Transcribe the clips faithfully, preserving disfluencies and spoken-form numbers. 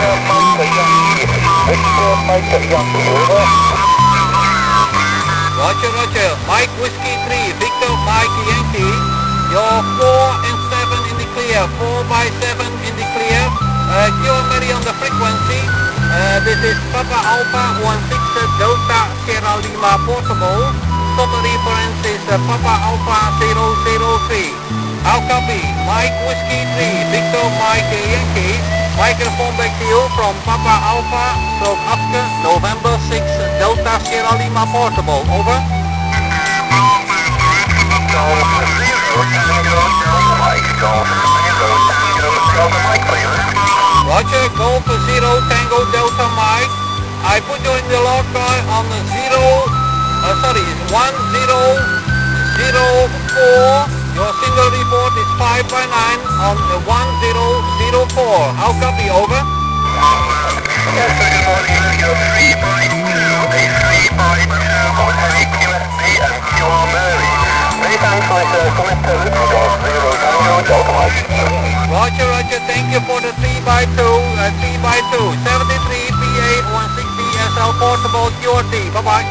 Roger, roger. Mike Whiskey three, Victor Mike Yankee. You're four and seven in the clear. four by seven in the clear. Uh, Mary on the frequency. Uh, this is Papa Alpha one six Delta Sierra Lima Portable. Sota reference is uh, Papa Alpha zero zero three. How copy? Mike Whiskey three, Victor Mike Yankee. Microphone back to you from Papa Alpha, stroke Oscar, November six Delta Sierra Lima Portable. Over. Roger, Golf zero Tango Delta Mike. I put you in the log car on the zero, uh, sorry, one zero zero four. Your single report is five by nine on the one zero zero four. How copy? Over. Roger, roger, thank you for the three by two, uh, three by two, seventy-three P A one sixty S L Portable Q R T, bye bye.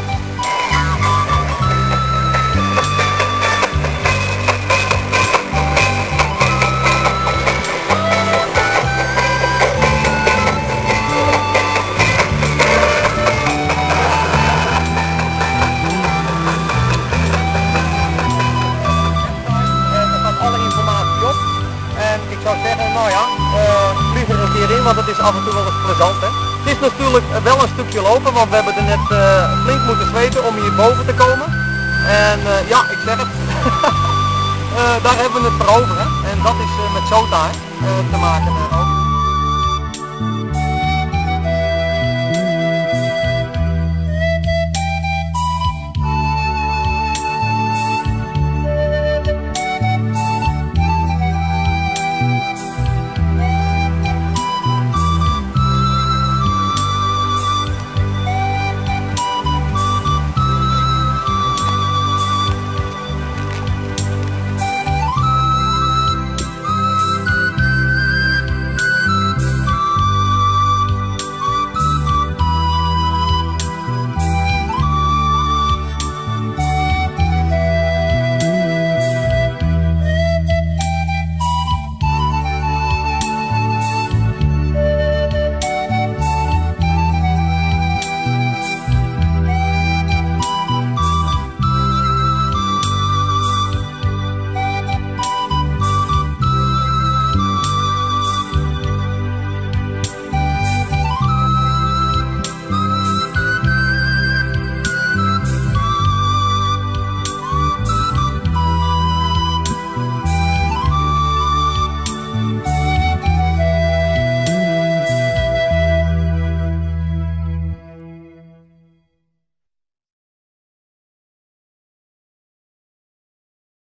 Ik zou zeggen, nou ja, uh, vlieg er een keer in, want het is af en toe wel eens plezant, hè. Het is natuurlijk wel een stukje lopen, want we hebben er net uh, flink moeten zweten om hier boven te komen. En uh, ja, ik zeg het, uh, daar hebben we het voor over, hè. En dat is uh, met Sota, hè, uh, te maken. Uh,